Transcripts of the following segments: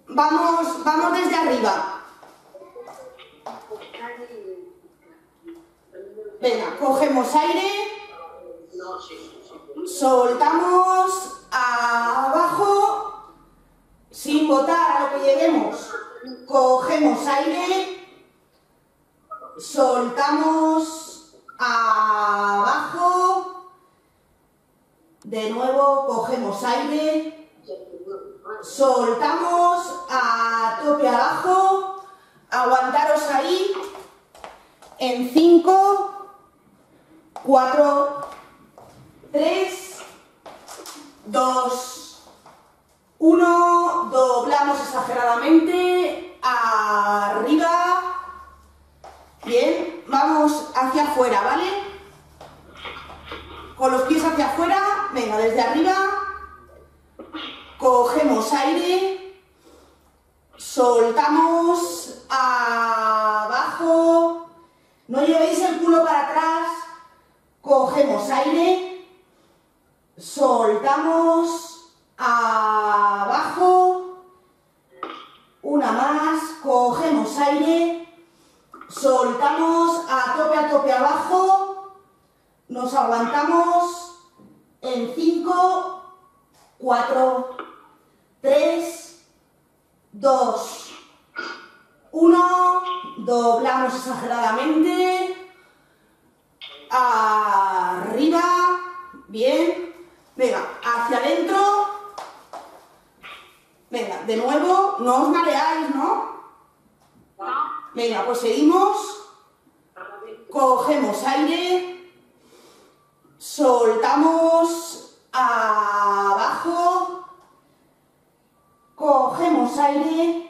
Vamos desde arriba. Venga, cogemos aire, soltamos abajo, sin botar a lo que lleguemos. Cogemos aire, soltamos abajo, de nuevo cogemos aire, soltamos a tope abajo, aguantaros ahí, en 5, 4, 3, 2, 1, doblamos exageradamente, arriba, bien, vamos hacia afuera, ¿vale? Con los pies hacia afuera, venga, desde arriba, cogemos aire, soltamos abajo, no llevéis el culo para atrás, cogemos aire, soltamos abajo, una más, cogemos aire, soltamos a tope abajo, nos aguantamos en 5, 4, 3, 2, 1, doblamos exageradamente, arriba, bien, venga, hacia adentro, venga, de nuevo, no os mareáis, ¿no? Venga, pues seguimos, cogemos aire, soltamos abajo, cogemos aire,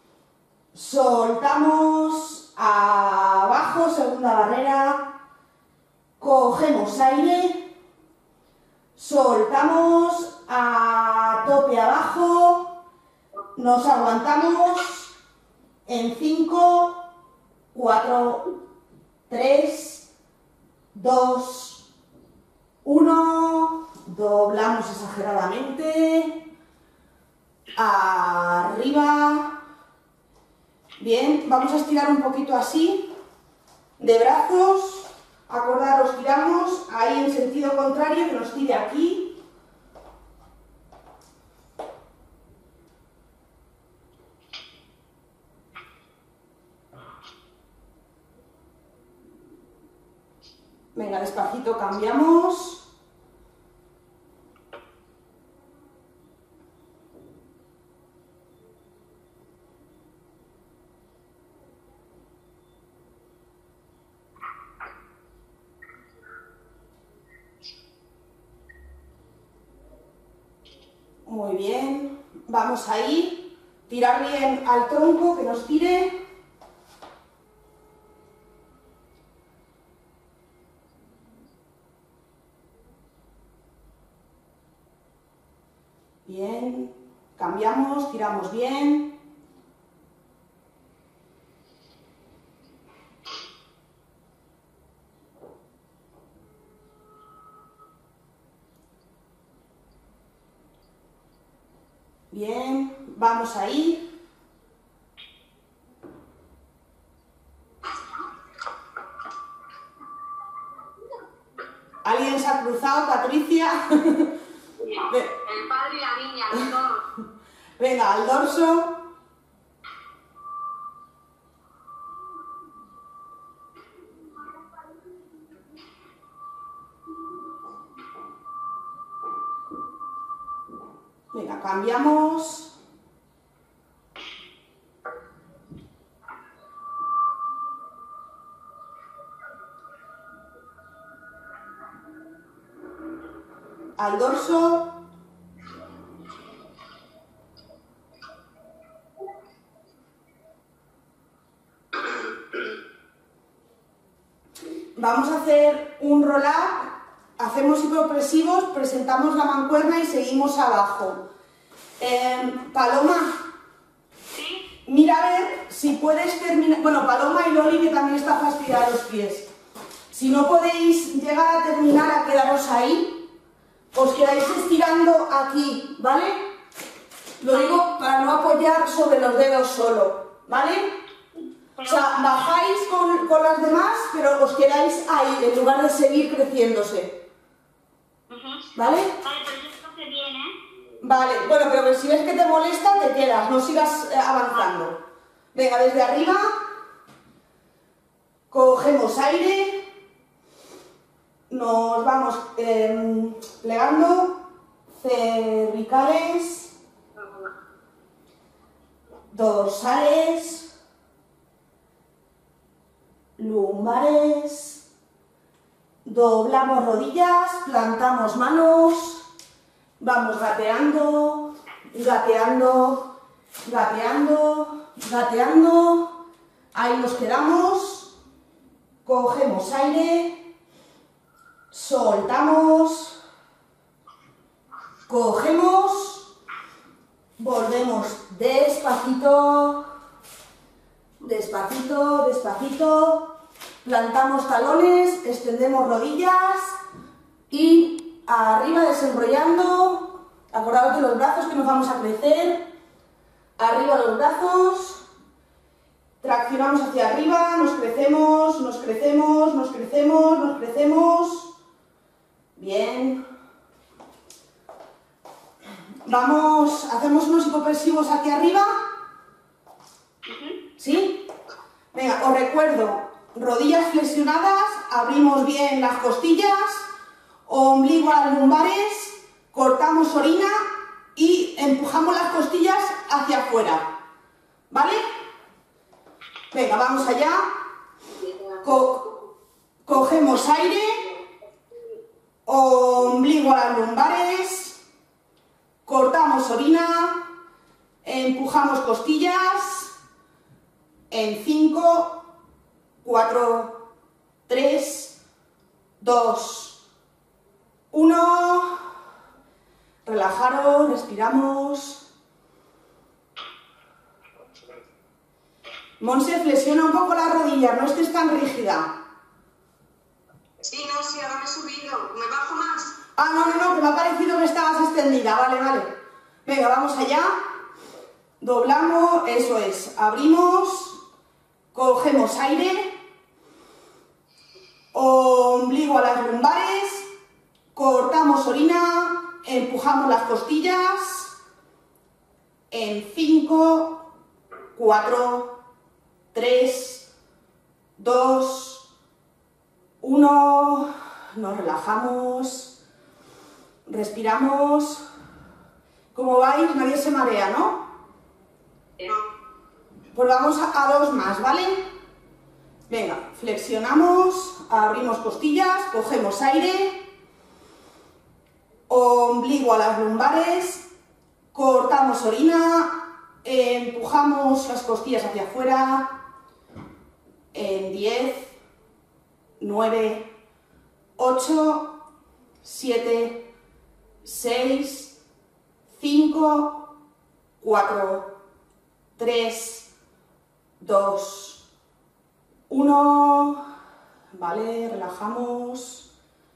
soltamos abajo, segunda barrera, cogemos aire, soltamos a tope abajo, nos aguantamos en 5, 4, 3, 2, 1, doblamos exageradamente, arriba, bien, vamos a estirar un poquito así, de brazos, acordaros, tiramos ahí en sentido contrario, que nos tire aquí. Venga, despacito cambiamos. Muy bien, vamos ahí, tirar bien al tronco, que nos tire. Bien, cambiamos, tiramos bien. Bien, vamos ahí. ¿Alguien se ha cruzado, Patricia? El padre y la niña, los dos. Venga, al dorso. Venga, cambiamos. Al dorso. Vamos a hacer un roll-up, hacemos hipopresivos, presentamos la mancuerna y seguimos abajo. Paloma, ¿Sí? mira a ver si puedes terminar, bueno, Paloma y Loli, que también está fastidiada los pies. Si no podéis llegar a terminar, a quedaros ahí, os quedáis estirando aquí, ¿vale? Lo digo para no apoyar sobre los dedos solo, ¿vale? O sea, bajáis con las demás, pero os quedáis ahí, en lugar de seguir creciéndose. ¿Vale? Vale, pero esto hace bien, ¿eh? Vale, bueno, pero si ves que te molesta, te quedas, no sigas avanzando. Venga, desde arriba, cogemos aire, nos vamos plegando, cervicales, dorsales, lumbares, doblamos rodillas, plantamos manos, vamos gateando, gateando, gateando, gateando, ahí nos quedamos, cogemos aire, soltamos, cogemos, volvemos despacito, despacito, despacito, plantamos talones, extendemos rodillas y arriba desenrollando, acordaos de los brazos que nos vamos a crecer, arriba los brazos, traccionamos hacia arriba, nos crecemos, nos crecemos, nos crecemos, nos crecemos, bien, vamos, hacemos unos hipopresivos hacia arriba, ¿sí? Venga, os recuerdo, rodillas flexionadas, abrimos bien las costillas, ombligo a las lumbares, cortamos orina y empujamos las costillas hacia afuera, ¿vale? Venga, vamos allá, cogemos aire, ombligo a las lumbares, cortamos orina, empujamos costillas, en 5, 4, 3, 2, 1, relajaros, respiramos. Monse, flexiona un poco la rodilla, no estés tan rígida. Sí, no, sí, ahora me he subido. ¿Me bajo más? Ah, no, que me ha parecido que estabas extendida, vale. Venga, vamos allá. Doblamos, eso es, abrimos. Cogemos aire, ombligo a las lumbares, cortamos orina, empujamos las costillas, en 5, 4, 3, 2, 1, nos relajamos, respiramos. ¿Cómo vais? Nadie se marea, ¿no? No. Pues vamos a 2 más, ¿vale? Venga, flexionamos, abrimos costillas, cogemos aire, ombligo a las lumbares, cortamos orina, empujamos las costillas hacia afuera, en 10, 9, 8, 7, 6, 5, 4, 3, 2, 1, vale, relajamos.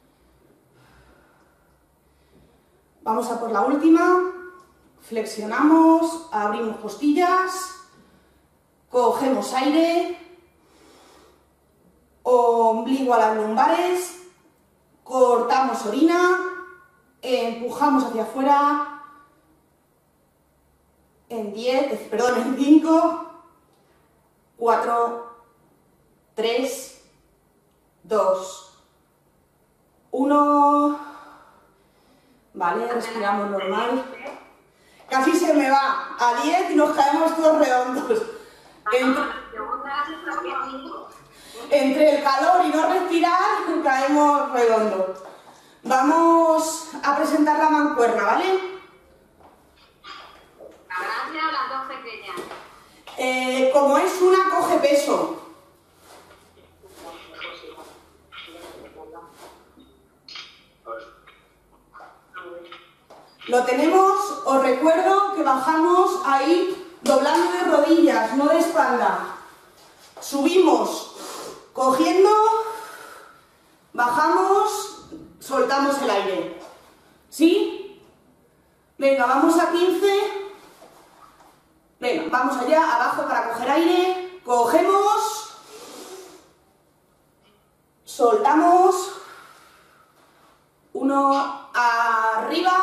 Vamos a por la última, flexionamos, abrimos costillas, cogemos aire, ombligo a las lumbares, cortamos orina, empujamos hacia afuera, en 5, 4, 3, 2, 1, vale, respiramos normal, casi se me va, a 10 y nos caemos todos redondos, entre el calor y no respirar, caemos redondos. Vamos a presentar la mancuerna, ¿vale? ¿Grande o las dos pequeñas? Como es una, coge peso. Lo tenemos, os recuerdo que bajamos ahí doblando de rodillas, no de espalda. Subimos cogiendo, bajamos, soltamos el aire. ¿Sí? Venga, vamos a 15. Venga, vamos allá, abajo para coger aire. Cogemos. Soltamos. 1, arriba.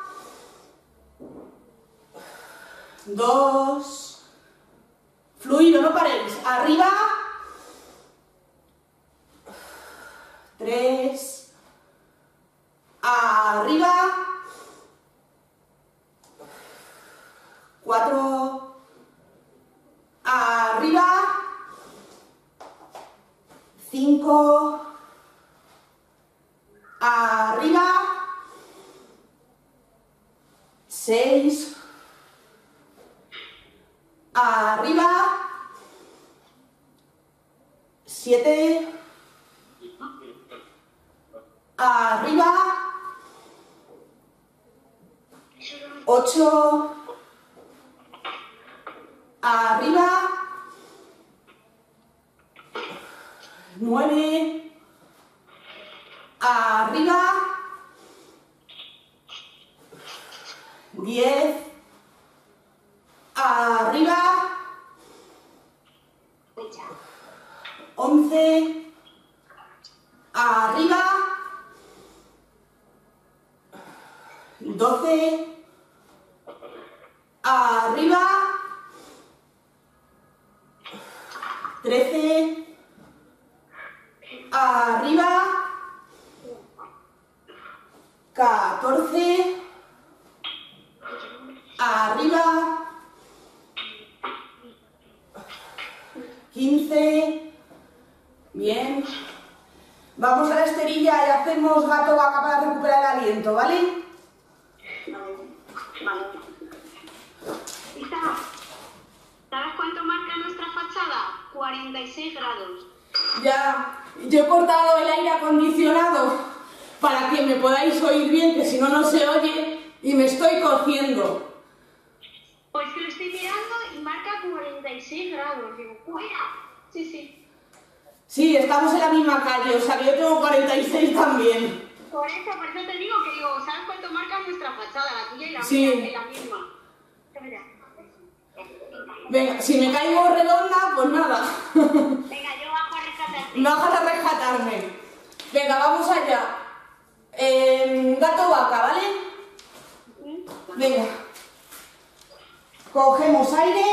2. Fluido, no paréis. Arriba. 3. Arriba. 4. Arriba. 5. Arriba. 6. Arriba. 7. Arriba. 8. Arriba. 9. Arriba. 10. Arriba. 11. Arriba. 12. Arriba. 13. Arriba. 14. Arriba. 15. Bien. Vamos a la esterilla y hacemos gato vaca para recuperar el aliento, ¿vale? Vale. Isa, ¿sabes cuánto marca nuestra fachada? 46 grados. Ya, yo he cortado el aire acondicionado para que me podáis oír bien, que si no, no se oye, y me estoy cociendo. Pues que lo estoy mirando y marca 46 grados. Digo, ¡fuera! Sí, sí. Sí, estamos en la misma calle, o sea que yo tengo 46 también. Por eso te digo que digo, ¿sabes cuánto marca nuestra fachada? La tuya y la Sí. mía, es la misma. Mira. Venga, si me caigo redonda, pues nada. Venga, yo bajo a rescatarte. No vas a rescatarme. Venga, vamos allá. Gato vaca, ¿vale? Venga. Cogemos aire.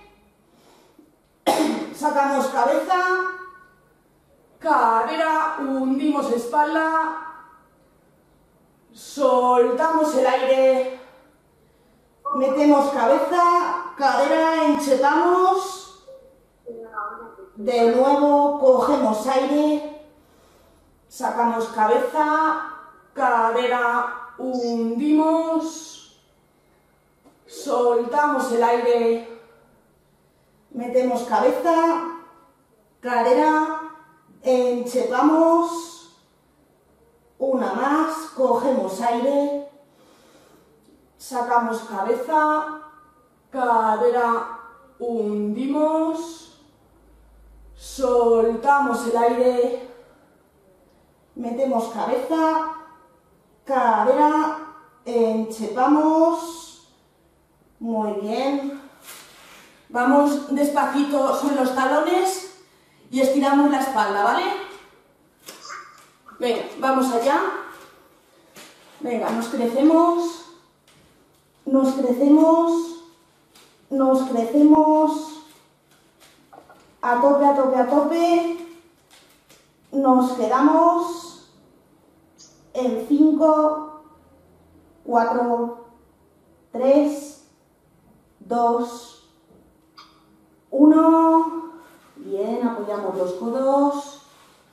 Sacamos cabeza. Cadera, hundimos espalda. Soltamos el aire. Metemos cabeza, cadera, enchetamos. De nuevo cogemos aire. Sacamos cabeza, cadera, hundimos. Soltamos el aire. Metemos cabeza, cadera, enchetamos. Una más, cogemos aire. Sacamos cabeza, cadera, hundimos, soltamos el aire, metemos cabeza, cadera, enchepamos, muy bien. Vamos despacito sobre los talones y estiramos la espalda, ¿vale? Venga, vamos allá. Venga, nos crecemos. Nos crecemos, nos crecemos, a tope, a tope, a tope, nos quedamos en 5, 4, 3, 2, 1, bien, apoyamos los codos,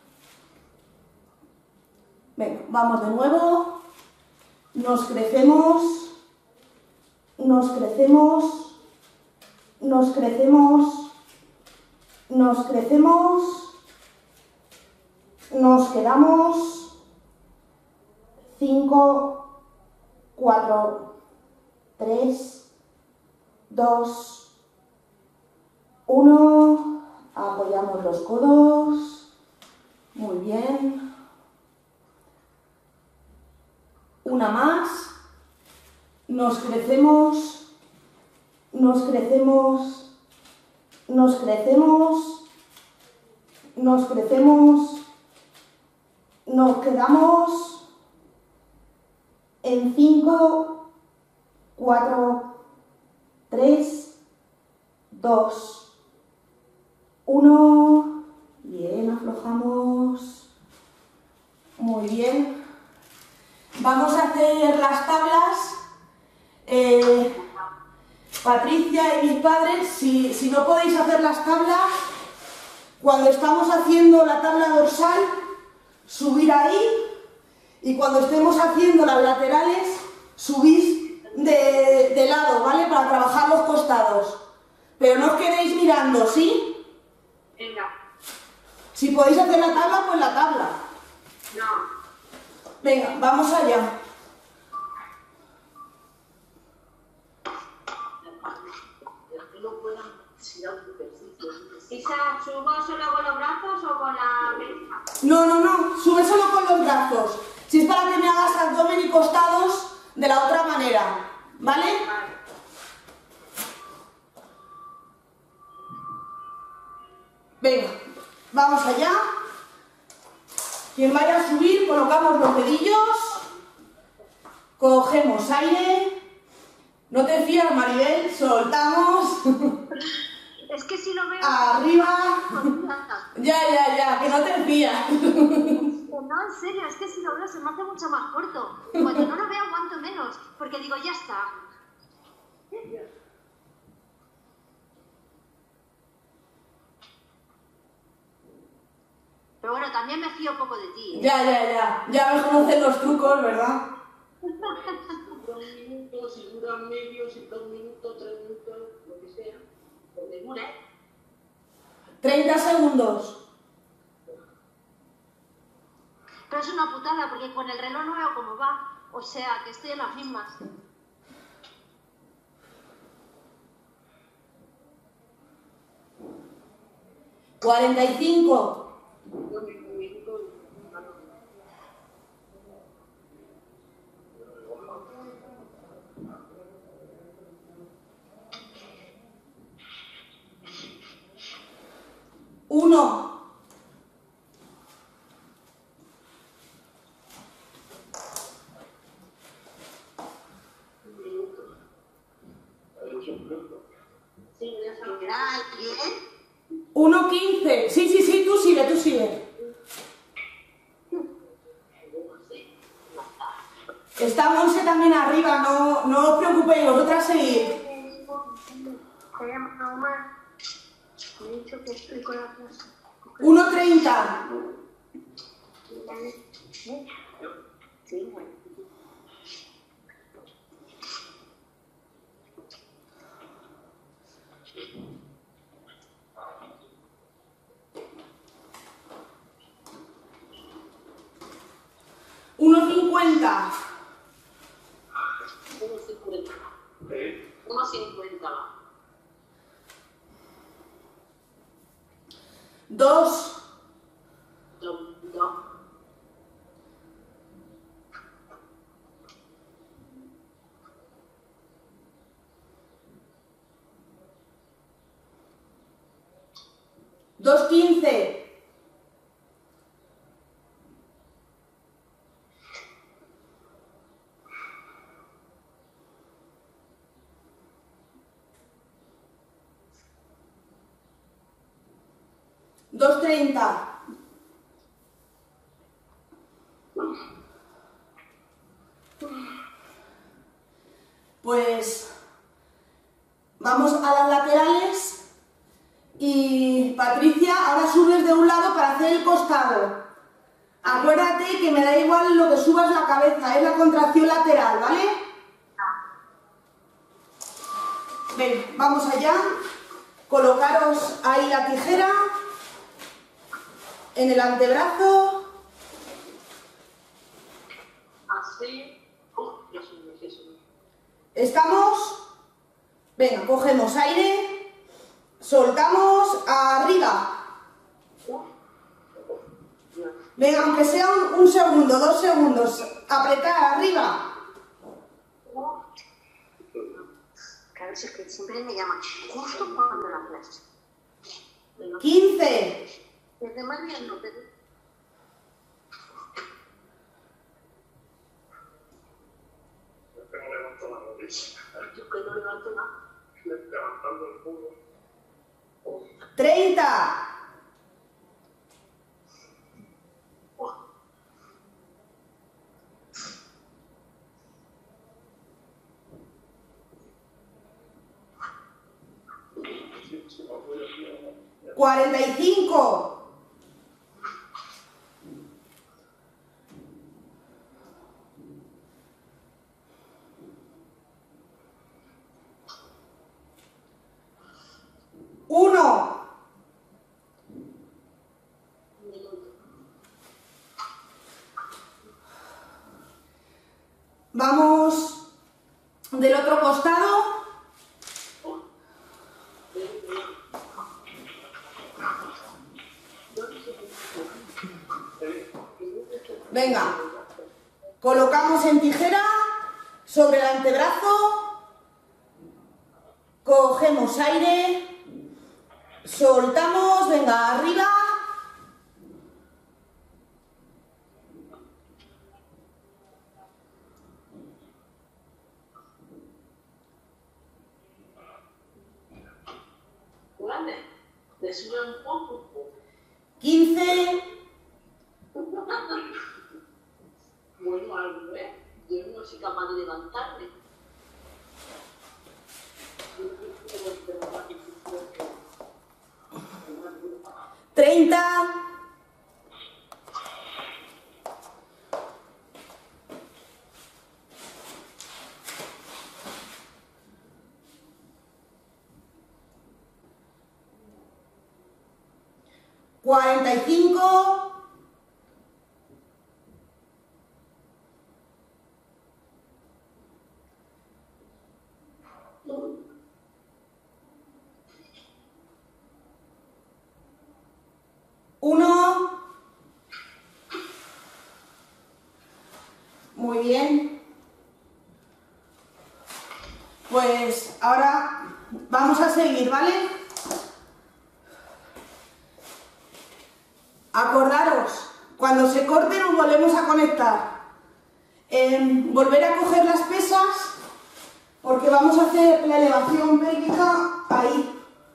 venga, vamos de nuevo, nos crecemos. Nos crecemos, nos crecemos, nos crecemos, nos quedamos, 5, 4, 3, 2, 1, apoyamos los codos, muy bien, una más. Nos crecemos, nos crecemos, nos crecemos, nos crecemos, nos quedamos en 5, 4, 3, 2, 1. Bien, aflojamos. Muy bien. Vamos a hacer las tablas. Patricia y mis padres, si no podéis hacer las tablas, cuando estamos haciendo la tabla dorsal, subir ahí, y cuando estemos haciendo las laterales, subís de lado, ¿vale? Para trabajar los costados. Pero no os quedéis mirando, ¿sí? Venga. Si podéis hacer la tabla, pues la tabla. No. Venga, vamos allá. ¿Isa, subo solo con los brazos o con la mesa? No, sube solo con los brazos. Si es para que me hagas abdomen y costados de la otra manera, ¿vale? Vale. Venga, vamos allá. Quien vaya a subir, colocamos los dedillos, cogemos aire, no te fías, Maribel, soltamos, Es que si lo veo... arriba, ya, que no te fías. No, en serio, es que si lo veo se me hace mucho más corto. Cuando no lo veo aguanto menos, porque digo, ya está. Pero bueno, también me fío un poco de ti, ¿eh? Ya me conocen los trucos, ¿verdad? 2 minutos, si dura medio, si 2 minutos, 3 minutos, lo que sea. Donde dure. 30 segundos. Pero es una putada, porque con el reloj no veo cómo va. O sea, que estoy en las mismas. $45. 2 minutos. 1. Sí, ya sabes. ¿Bien? 1:15. Sí, tú sigue. Está Monse también arriba, no os preocupéis, vosotras seguid. Te llamo mamá. Me he dicho que estoy con la clase. 1:30. Sí, bueno. $1.50. 1.50. 1.50. 2. 2. 2:15. 2:30. Pues vamos a las laterales y Patricia, ahora subes de un lado para hacer el costado. Acuérdate que me da igual lo que subas la cabeza, es la contracción lateral, ¿vale? Ven, vamos allá. Colocaros ahí la tijera en el antebrazo. Así. Ya subí. ¿Estamos? Venga, cogemos aire, soltamos arriba. Venga, aunque sea un segundo, 2 segundos, apretar arriba. Claro, si es que siempre me llaman justo cuando la clase. 15. Desde más bien no, pero... Yo que no levanto la rodilla. Yo que no levanto nada. Levantando el culo. 30. Si no voy a 45. 1. Vamos del otro costado. Venga, colocamos en tijera sobre el antebrazo, cogemos aire, soltamos, venga, arriba, grande. Le sube un poco. 15, Bueno, algo, ¿eh? Yo no soy capaz de levantarme. 30, 45, 1. Muy bien. Pues ahora vamos a seguir, ¿vale? Acordaros, cuando se corte nos volvemos a conectar. Volver a coger las pesas porque vamos a hacer la elevación pélvica ahí.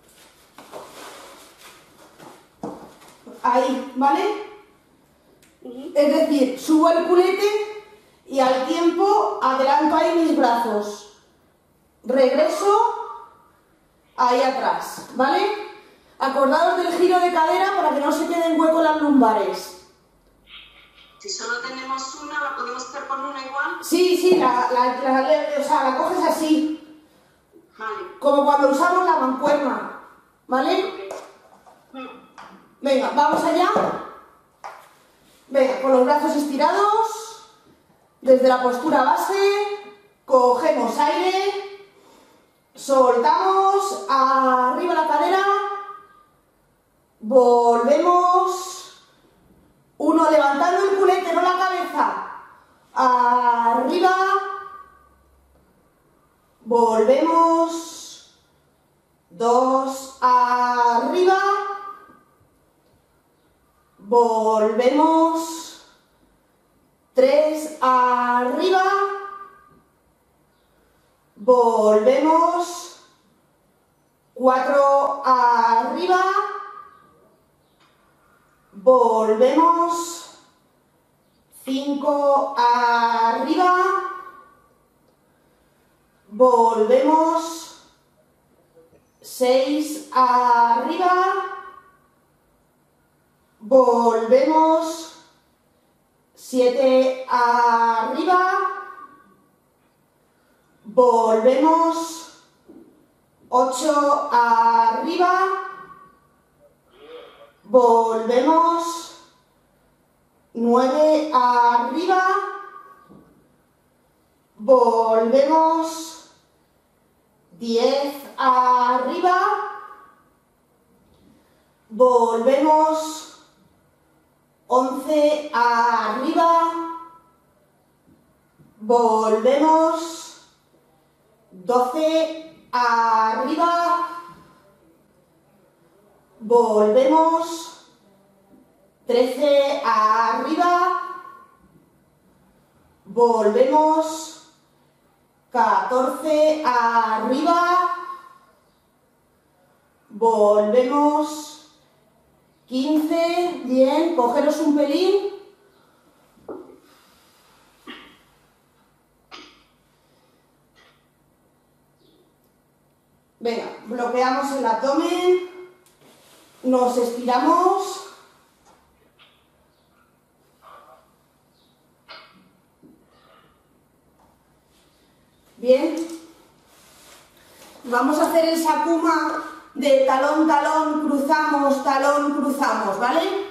Ahí, ¿vale? Es decir, subo el culete y al tiempo adelanto ahí mis brazos. Regreso ahí atrás, ¿vale? Acordaos del giro de cadera para que no se queden huecos las lumbares. Si solo tenemos una, ¿la podemos hacer con una igual? Sí, la coges así, Vale. como cuando usamos la mancuerna, ¿vale? Venga, vamos allá. Venga, con los brazos estirados, desde la postura base, cogemos aire, soltamos, arriba la cadera, volvemos, 1 levantando el culete, no la cabeza, arriba, volvemos, 2, arriba, volvemos, 3, arriba, volvemos, 4, arriba, volvemos, 5, arriba, volvemos, 6, arriba, volvemos, 7, arriba, volvemos, 8, arriba, volvemos, 9, arriba, volvemos, 10, arriba, volvemos, 11, arriba, volvemos, 12, arriba, volvemos, 13, arriba, volvemos, 14, arriba, volvemos, 15, bien, cogeros un pelín. Venga, bloqueamos el abdomen, nos estiramos. Bien, vamos a hacer el Sakuma de talón, talón, cruzamos, ¿vale?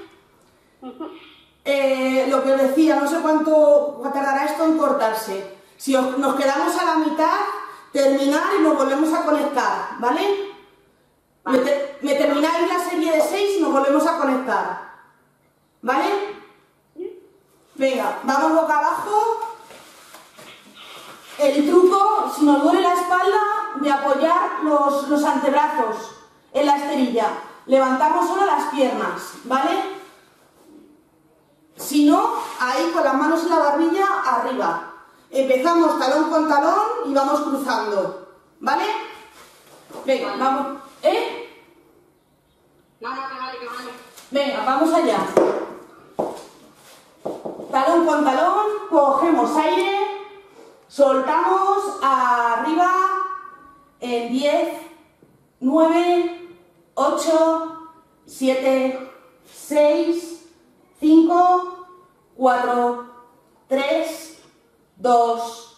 Lo que os decía, no sé cuánto tardará esto en cortarse. Si nos quedamos a la mitad, terminar y nos volvemos a conectar, ¿vale? Me termináis la serie de 6 y nos volvemos a conectar, ¿vale? Venga, vamos boca abajo. El truco, si nos duele la espalda, de apoyar los antebrazos en la esterilla. Levantamos solo las piernas, ¿vale? Si no, ahí con las manos en la barbilla, arriba. Empezamos talón con talón y vamos cruzando, ¿vale? Venga, vamos. No, que vale. Venga, vamos allá. Talón con talón, cogemos aire, soltamos arriba en 10, 9, 8, 7, 6, 5, 4, 3, 2,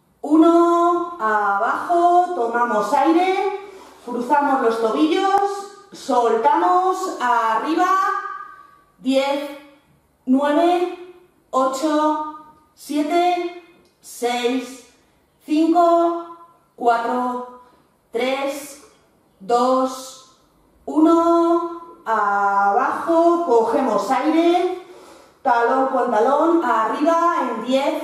1, abajo, tomamos aire, cruzamos los tobillos, soltamos arriba, 10, 9, 8, 7, 6, 5, 4, 3, 2, 1, abajo, cogemos aire, talón con talón, arriba en 10,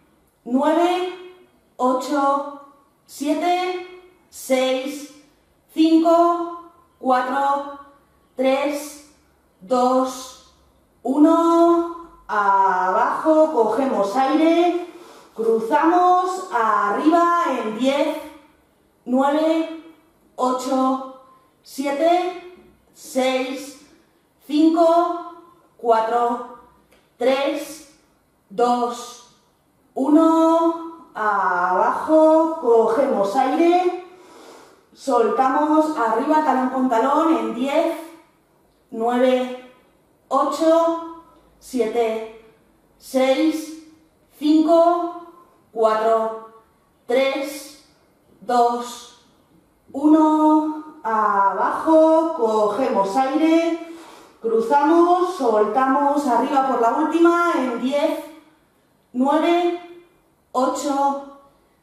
9, 8, 7, 6, 5, 4, 3, 2, 1, abajo, cogemos aire, cruzamos arriba en 10, 9, 8, 7, 6, 5, 4, 3, 2, 1, abajo, cogemos aire, soltamos arriba, talón con talón en 10, 9, 8, 7, 6, 5, 4, 3, 2, 1, abajo, cogemos aire, cruzamos, soltamos arriba por la última en 10, 9, 8,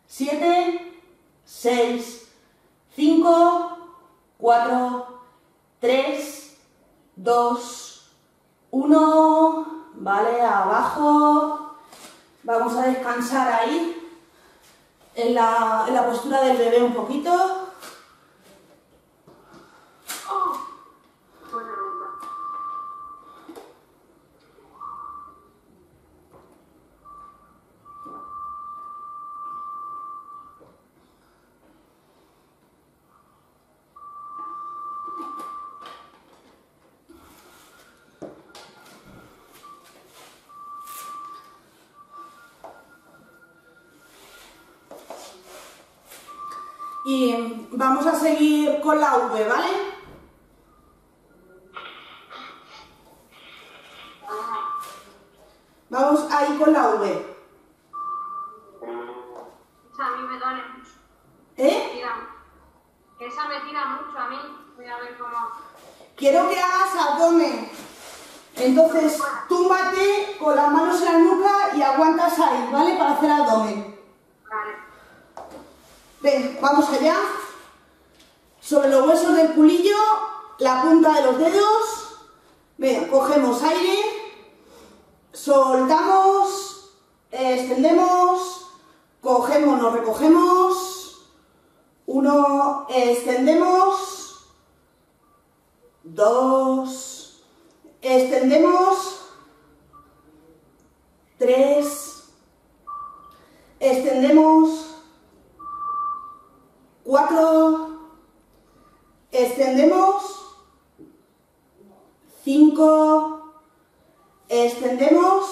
7, 6, 5, 4, 3, 2, 1, vale, abajo, vamos a descansar ahí, en la postura del bebé un poquito. Y vamos a seguir con la V, ¿vale? Vamos ahí con la V. A mí me duele mucho. Esa me tira mucho a mí. Voy a ver cómo. Quiero que hagas abdomen. Entonces, túmbate con las manos en la nuca y aguantas ahí, ¿vale? Para hacer abdomen. Vale. Ven, vamos allá. Sobre los huesos del culillo, la punta de los dedos. Ven, cogemos aire, soltamos, extendemos, cogemos, nos recogemos. 1, extendemos, 2, extendemos, 3, extendemos, 4, extendemos, 5, extendemos,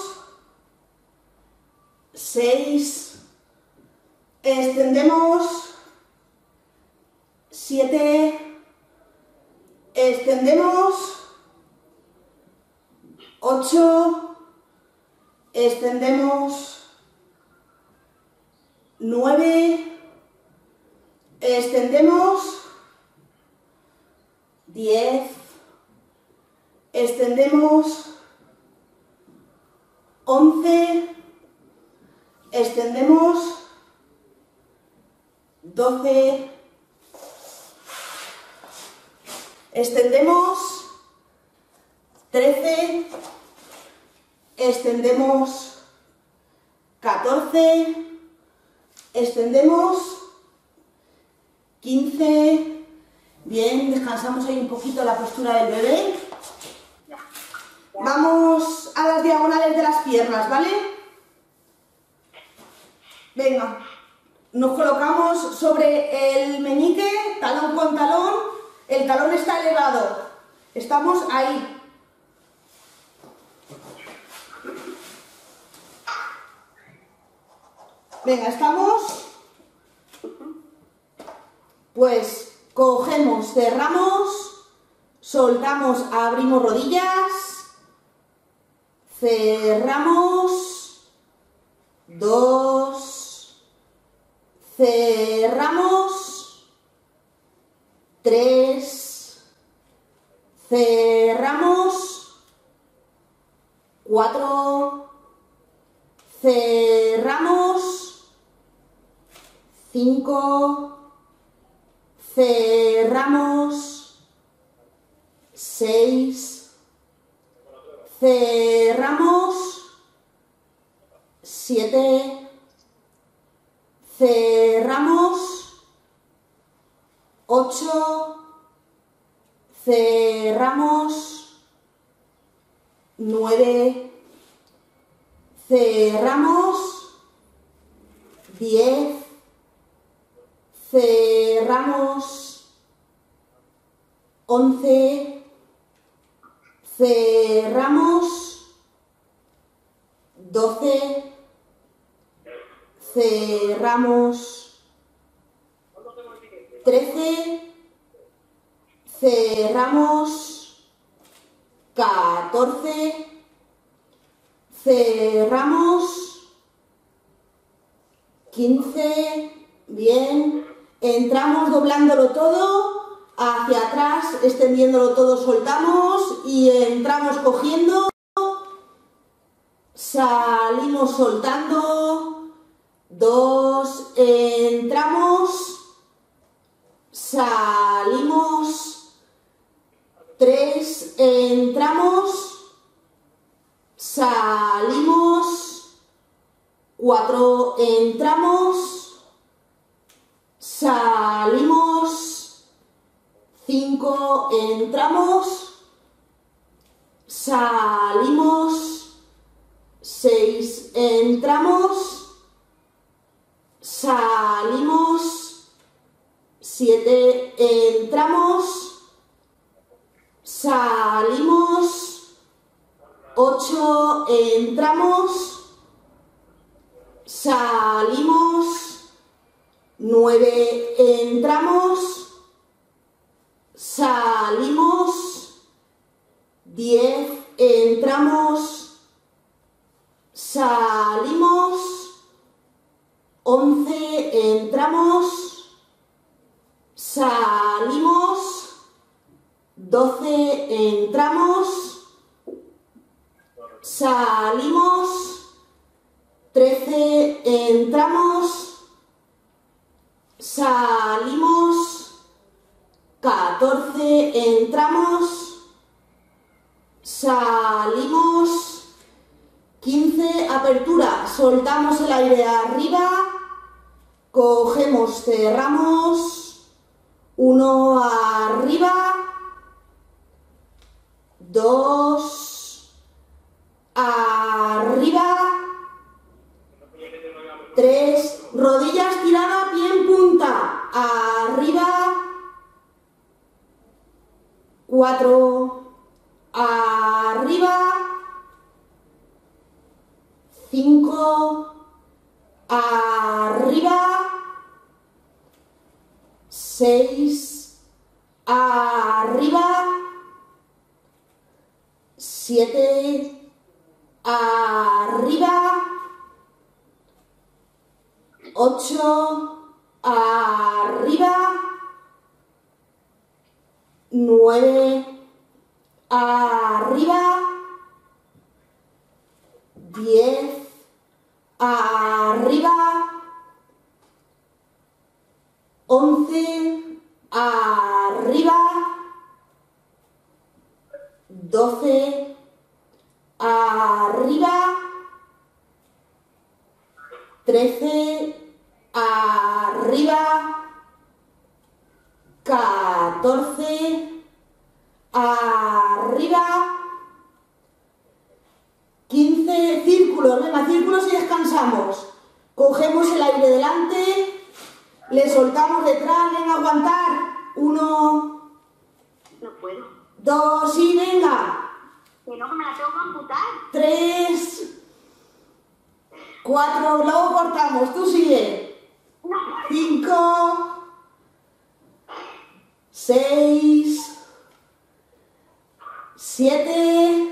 6, extendemos, 7, extendemos, 8, extendemos, 9, extendemos, 10, extendemos, 11, extendemos, 12, extendemos, 13, extendemos, 14, extendemos, 15, bien, descansamos ahí un poquito la postura del bebé. Vamos a las diagonales de las piernas, ¿vale? Venga, nos colocamos sobre el meñique, talón con talón, el talón está elevado, estamos ahí. Venga, estamos. Pues cogemos, cerramos, soltamos, abrimos rodillas, cerramos, 2, cerramos, 3, cerramos, 4, cerramos, 5, cerramos, 6, cerramos, 7, cerramos, 8, cerramos, 9, cerramos, 10, cerramos, 11, cerramos, 12, cerramos, 13, cerramos, 14, cerramos, 15, bien, entramos doblándolo todo, hacia atrás, extendiéndolo todo, soltamos y entramos cogiendo, salimos soltando, 2, entramos, salimos, 3, entramos, salimos, 4, entramos, salimos, 5, entramos, salimos, 6, entramos, salimos, 7, entramos, salimos, 8, entramos, salimos, 9, entramos, salimos, 10, entramos, salimos, 11, entramos, salimos, 12, entramos, salimos, 13, entramos, salimos, 14, entramos, salimos, 15, apertura, soltamos el aire arriba, cogemos, cerramos, 1 arriba, 2 arriba, 3, rodillas tiradas, pie en punta, arriba, 4 arriba, 5 arriba, 6 arriba, 7 arriba, 8 arriba, 9 arriba, 10 arriba, 11 arriba, 12 arriba, 13 arriba, 14 arriba, 15, círculos, venga, círculos y descansamos. Cogemos el aire delante, le soltamos detrás, venga, aguantar. 1, No puedo. 2 y venga. Que no, que me la tengo que amputar. 3, 4, luego cortamos, tú sigue. 5, 6, 7,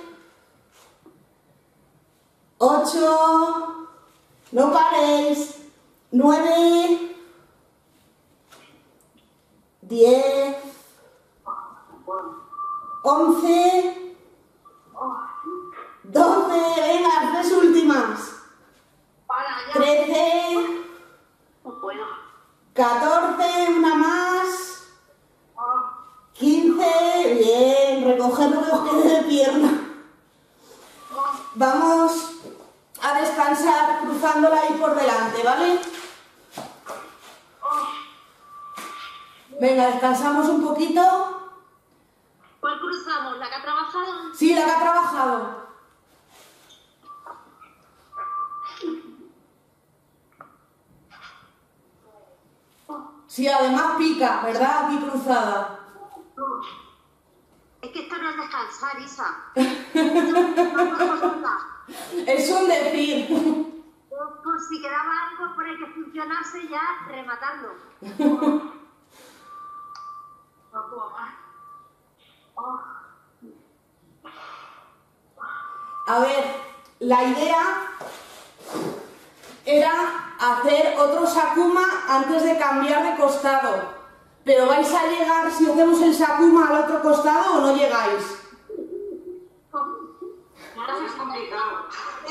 8, no pares, 9, 10, 11, 12, venga, 3 últimas, Para, ya. 13, No puedo. 14, una más, 15, bien, recoger lo que os quede de pierna. Vamos a descansar cruzándola ahí por delante, ¿vale? Venga, descansamos un poquito. ¿Cuál cruzamos? ¿La que ha trabajado? Sí, la que ha trabajado. Sí, además pica, ¿verdad? Aquí cruzada. Es que esto no es descansar, Isa. Es un decir. Por si quedaba algo por el que funcionase, ya rematarlo. No puedo más. A ver, la idea era hacer otro Sakuma antes de cambiar de costado. Pero vais a llegar, si hacemos el Sakuma al otro costado, o no llegáis. Ahora es complicado.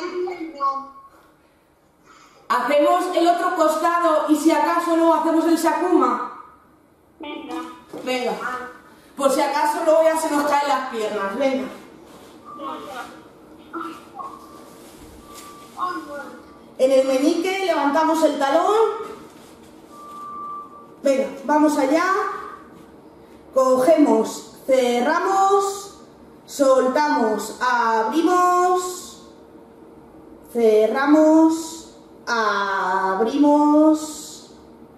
Hacemos el otro costado y si acaso luego hacemos el Sakuma. Venga. Venga. Por si acaso luego ya se nos caen las piernas. Venga. En el meñique levantamos el talón. Venga, vamos allá. Cogemos, cerramos, soltamos, abrimos, cerramos, abrimos,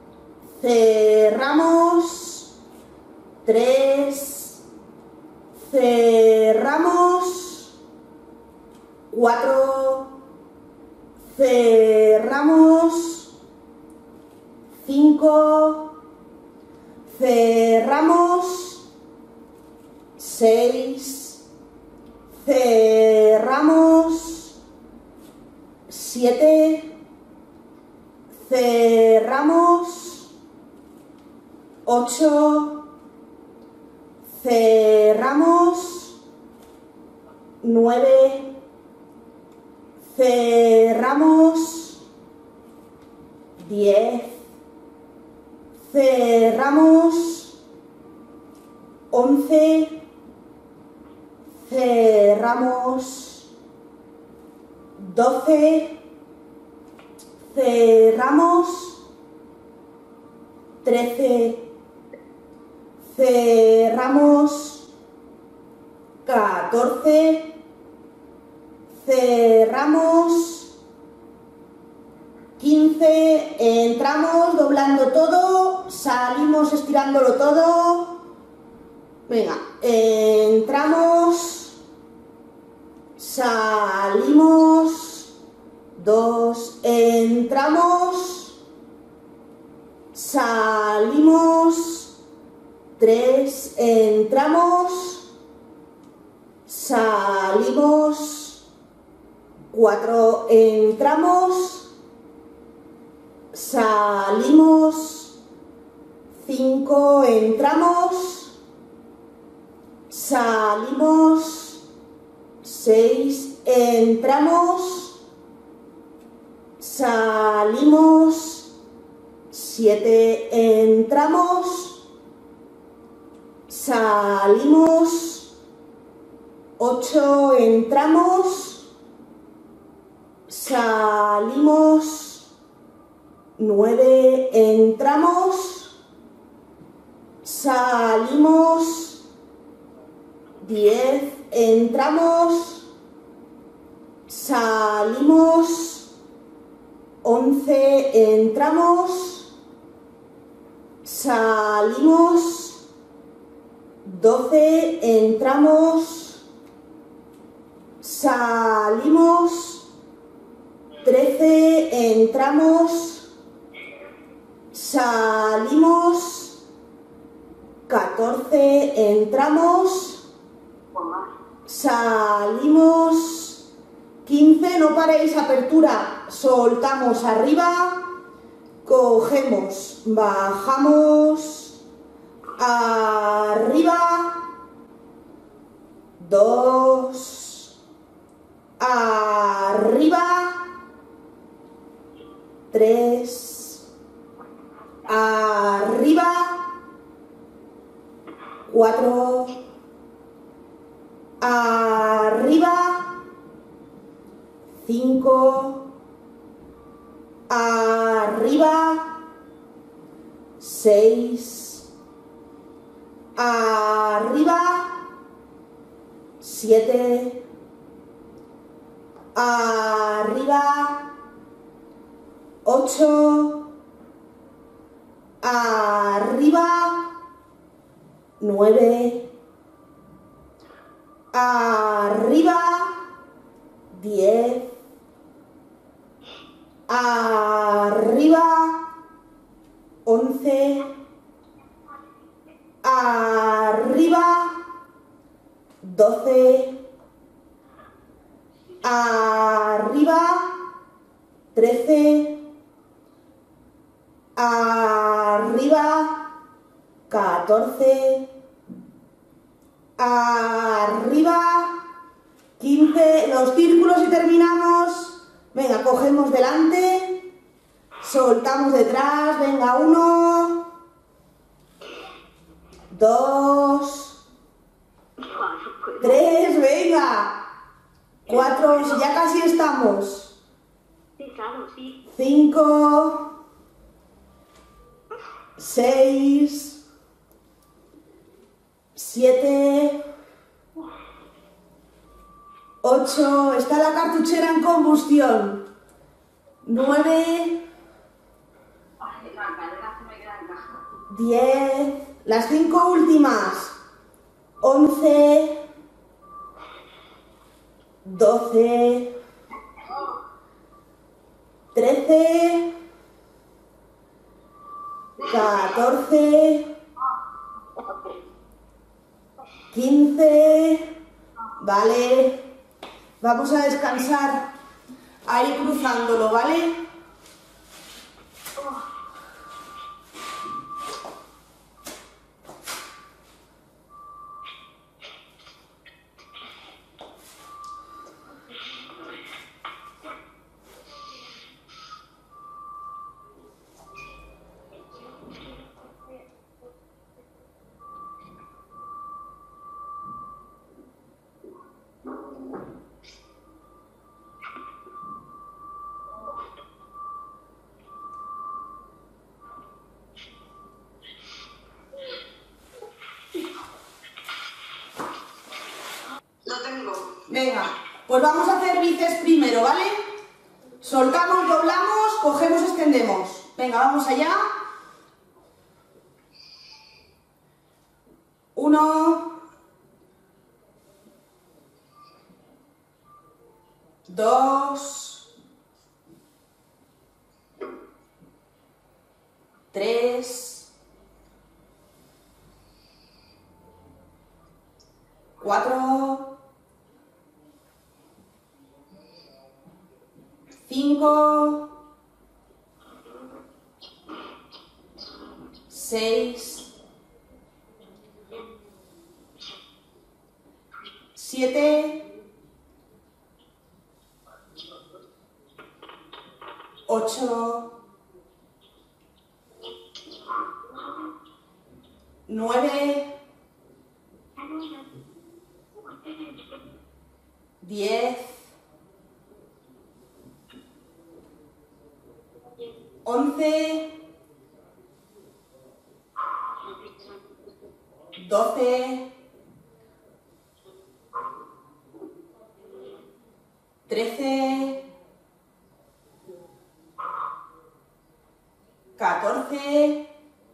cerramos, 3, cerramos, 4, cerramos, 5, cerramos, 6, cerramos, 7, cerramos, 8, cerramos, 9, cerramos, 10, cerramos, 11, cerramos, 12, cerramos, 13, cerramos, 14, cerramos, 15, entramos doblando todo, salimos estirándolo todo, venga, entramos, salimos, 2, entramos, salimos, 3, entramos, salimos, 4, entramos, salimos, 5, entramos, salimos, 6, entramos, salimos, 7, entramos, salimos, 8, entramos, salimos, 9, entramos, salimos, 10, entramos, salimos, 11, entramos, salimos, 12, entramos, salimos, 13, entramos, salimos, 14, entramos, salimos, 15, no paréis, apertura, soltamos arriba, cogemos, bajamos, arriba, 2, arriba, 3, arriba, 4, arriba, 5, arriba, 6, arriba, 7, arriba, 8, arriba, 9, arriba, 10, arriba, 11, arriba, 12, arriba, 13, arriba, 14, arriba, 15, los círculos y terminamos. Venga, cogemos delante, soltamos detrás, venga, 1, 2, 3, venga, 4, ya casi estamos, Sí, claro, sí. 5, 6, 7, 8, está la cartuchera en combustión, 9, 10, las 5 últimas, 11, 12, 13, 14, 15, vale, vamos a descansar, a ir cruzándolo, ¿vale? Venga, pues vamos a hacer bíceps primero, ¿vale? Soltamos, doblamos, cogemos, extendemos. Venga, vamos allá. 1, 2, 3, 4, 5, 6, 7, 8, 9, 10, 11, 12, 13, 14,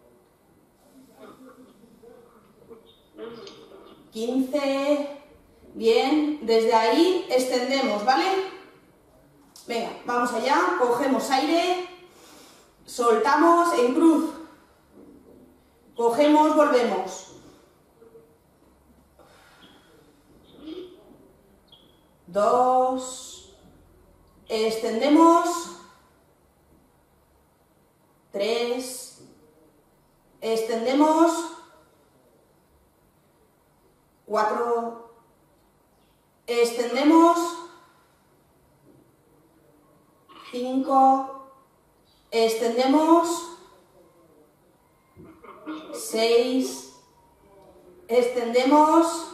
15, bien, desde ahí extendemos, ¿vale? Venga, vamos allá, cogemos aire, soltamos en cruz, cogemos, volvemos. 2, extendemos, 3, extendemos, 4, extendemos, 5, extendemos, 6, extendemos,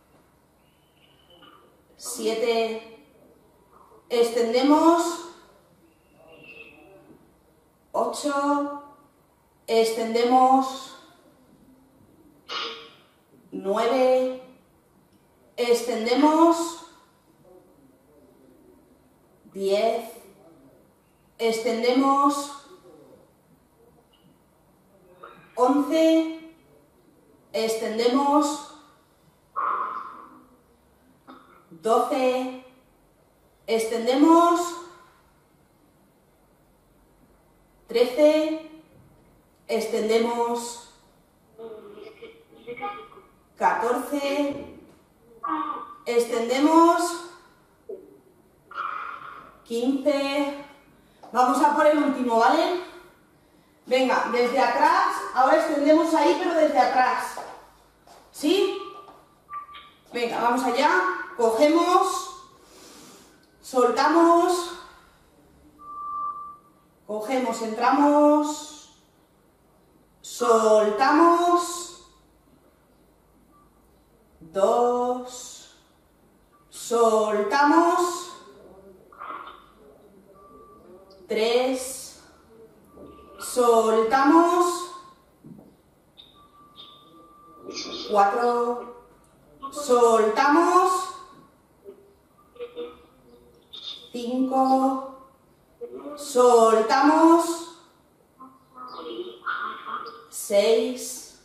7, extendemos, 8, extendemos, 9, extendemos, 10, extendemos, 11, extendemos, 12, extendemos, 13, extendemos, 14, extendemos, 15, vamos a por el último, ¿vale? Venga, desde atrás, ahora extendemos ahí, pero desde atrás, ¿sí? Venga, vamos allá, cogemos, soltamos, cogemos, entramos, soltamos, 2, soltamos, 3, soltamos, 4, soltamos, 5, soltamos, 6,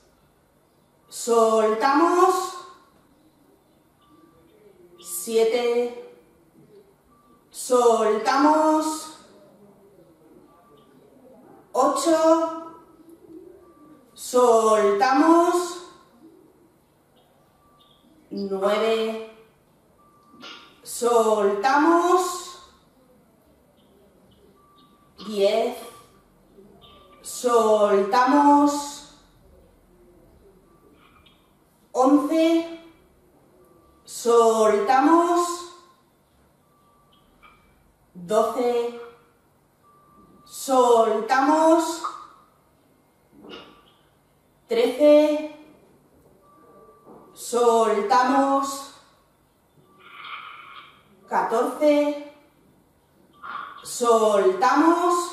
soltamos, 7, soltamos, 8, soltamos, 9, soltamos, 10, soltamos, 11, soltamos, 12, soltamos, 13, soltamos, 14, soltamos,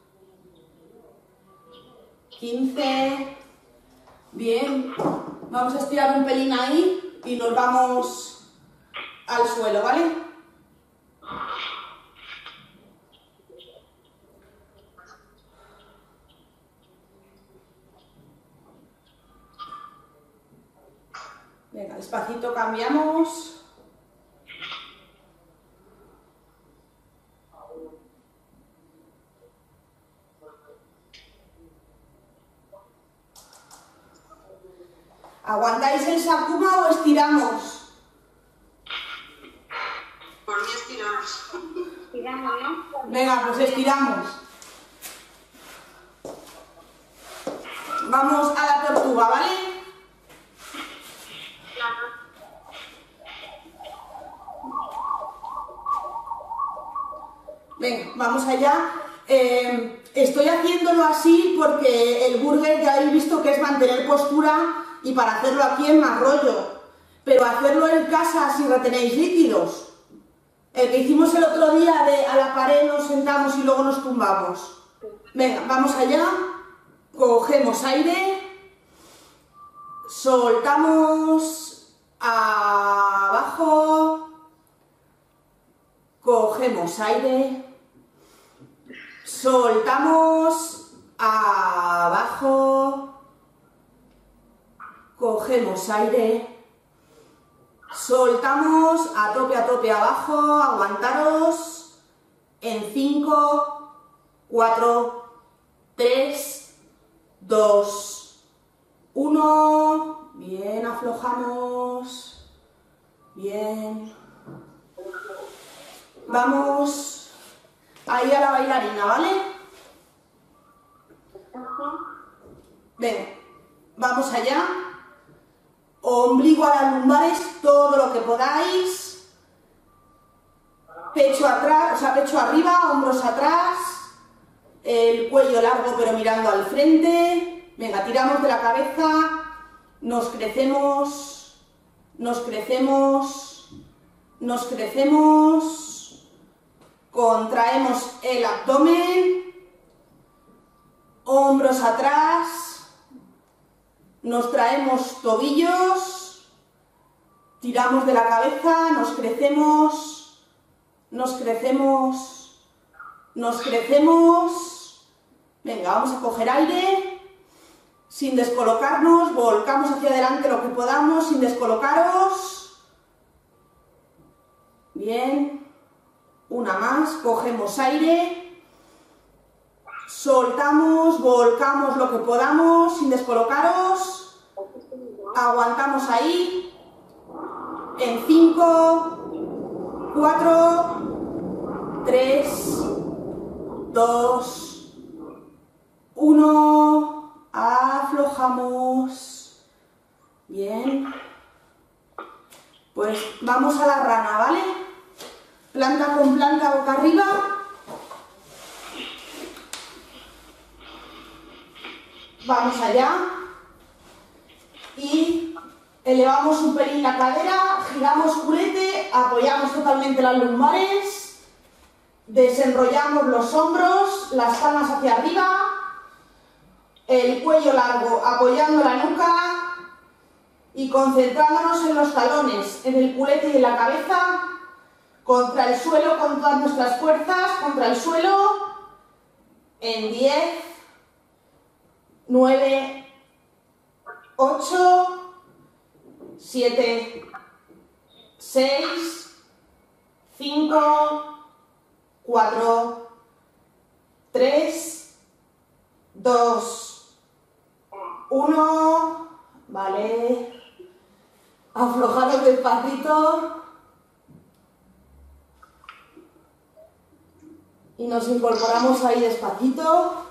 15, bien, vamos a estirar un pelín ahí y nos vamos al suelo, ¿vale? Venga, despacito cambiamos. ¿Aguantáis el sakuma o estiramos? Por mí estiramos. Tiramos, ¿no? Venga, pues estiramos. Vamos a la tortuga, ¿vale? Venga, vamos allá. Estoy haciéndolo así porque el burger ya habéis visto que es mantener postura y para hacerlo aquí es más rollo. Pero hacerlo en casa si retenéis líquidos. El que hicimos el otro día de a la pared nos sentamos y luego nos tumbamos. Venga, vamos allá. Cogemos aire. Soltamos abajo. Cogemos aire. Soltamos abajo. Cogemos aire. Soltamos a tope abajo. Aguantaros. En 5, 4, 3, 2, 1. Bien, aflojamos. Bien. Vamos ahí a la bailarina, ¿vale? Venga, vamos allá. Ombligo a las lumbares, todo lo que podáis. Pecho atrás, o sea, pecho arriba, hombros atrás. El cuello largo pero mirando al frente. Venga, tiramos de la cabeza. Nos crecemos. Nos crecemos. Nos crecemos. Contraemos el abdomen, hombros atrás, nos traemos tobillos, tiramos de la cabeza, nos crecemos, nos crecemos, nos crecemos. Venga, vamos a coger aire, sin descolocarnos, volcamos hacia adelante lo que podamos, sin descolocaros. Bien. Una más, cogemos aire, soltamos, volcamos lo que podamos, sin descolocaros, aguantamos ahí, en 5, 4, 3, 2, 1, aflojamos, bien, pues vamos a la rana, ¿vale? Planta con planta, boca arriba. Vamos allá. Y elevamos un pelín la cadera, giramos culete, apoyamos totalmente las lumbares, desenrollamos los hombros, las palmas hacia arriba, el cuello largo apoyando la nuca y concentrándonos en los talones, en el culete y en la cabeza. Contra el suelo con todas nuestras fuerzas, contra el suelo, en 10, 9, 8, 7, 6, 5, 4, 3, 2, 1, vale, aflojaros despacito. Y nos incorporamos ahí despacito.